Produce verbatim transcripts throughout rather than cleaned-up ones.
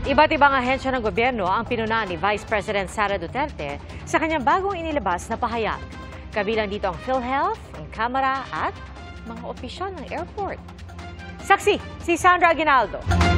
Iba't ibang ahensya ng gobyerno ang pinuna ni Vice President Sara Duterte sa kanyang bagong inilabas na pahayag. Kabilang dito ang PhilHealth, ang Kamara at mga opisyal ng airport. Saksi, si Sandra Aguinaldo.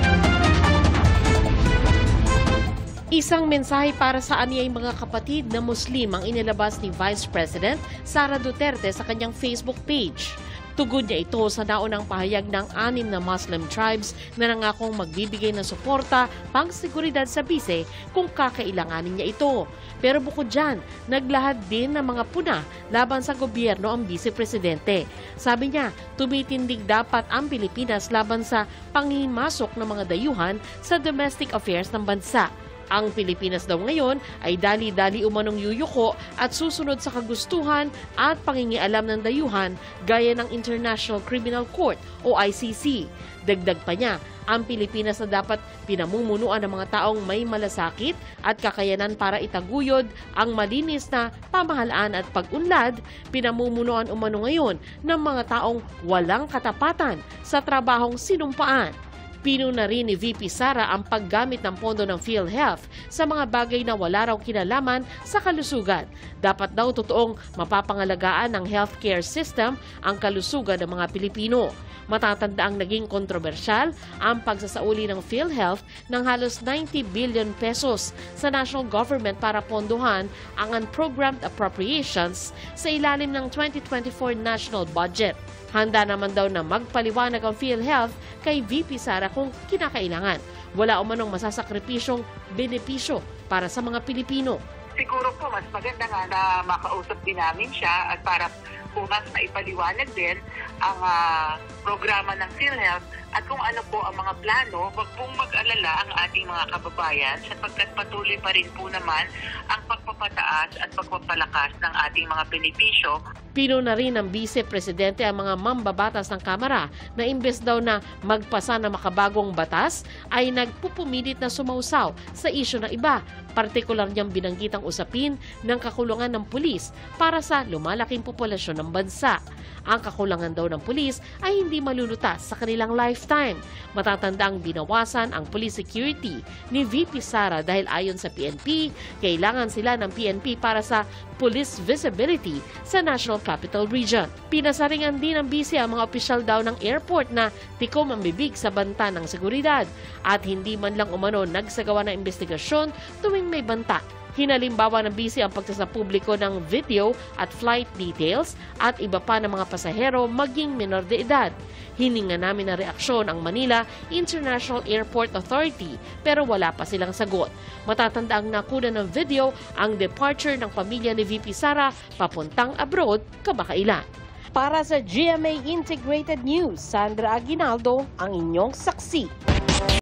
Isang mensahe para sa aniyay mga kapatid na Muslim ang inilabas ni Vice President Sara Duterte sa kanyang Facebook page. Tugon niya ito sa naunang pahayag ng anim na Muslim tribes na nangakong magbibigay ng suporta pang-seguridad sa bise kung kakailanganin niya ito. Pero bukod dyan, naglahad din ng mga puna laban sa gobyerno ang vice-presidente. Sabi niya, tumitindig dapat ang Pilipinas laban sa panghimasok ng mga dayuhan sa domestic affairs ng bansa. Ang Pilipinas daw ngayon ay dali-dali umanong yuyuko at susunod sa kagustuhan at pangingialam ng dayuhan gaya ng International Criminal Court o I C C. Dagdag pa niya, ang Pilipinas na dapat pinamumunuan ng mga taong may malasakit at kakayanan para itaguyod ang malinis na pamahalaan at pag-unlad, pinamumunuan umano ngayon ng mga taong walang katapatan sa trabahong sinumpaan. Pinuna rin ni V P Sara ang paggamit ng pondo ng PhilHealth sa mga bagay na wala raw kinalaman sa kalusugan. Dapat daw totoong mapapangalagaan ng healthcare system ang kalusugan ng mga Pilipino. Matatanda ang naging kontrobersyal ang pagsasauli ng PhilHealth ng halos ninety billion pesos sa national government para pondohan ang unprogrammed appropriations sa ilalim ng twenty twenty-four national budget. Handa naman daw na magpaliwanag ang PhilHealth kay V P Sara kung kinakailangan. Wala umanong masasakripisyong benepisyo para sa mga Pilipino. Siguro po mas maganda nga na makausap din namin siya at para po mas maipaliwanag din ang uh, programa ng PhilHealth at kung ano po ang mga plano, wag pong mag-alala ang ating mga kababayan sapagkat patuloy pa rin po naman ang pagpapataas at pagpapalakas ng ating mga benepisyo. Pinuna rin ng Vice-Presidente ang mga mambabatas ng Kamara na imbes daw na magpasa ng makabagong batas ay nagpupumilit na sumausaw sa isyu ng iba. Partikular niyang binanggit ang usapin ng kakulangan ng pulis para sa lumalaking populasyon ng bansa. Ang kakulangan daw ng pulis ay hindi malulutas sa kanilang lifetime. Matatanda ang binawasan ang police security ni V P Sara dahil ayon sa P N P, kailangan sila ng P N P para sa police visibility sa National Capital Region. Pinasaringan din ng bise ang mga opisyal daw ng airport na tikom ang bibig sa banta ng seguridad at hindi man lang umano nagsagawa ng investigasyon tuwing may banta. Hinalimbawa ng bise ang pagsasapubliko ng video at flight details at iba pa ng mga pasahero maging menor de edad. Hininga namin na reaksyon ang Manila International Airport Authority pero wala pa silang sagot. Matatanda ang nakuna ng video ang departure ng pamilya ni V P Sara papuntang abroad kamakailan. Para sa G M A Integrated News, Sandra Aguinaldo ang inyong saksi.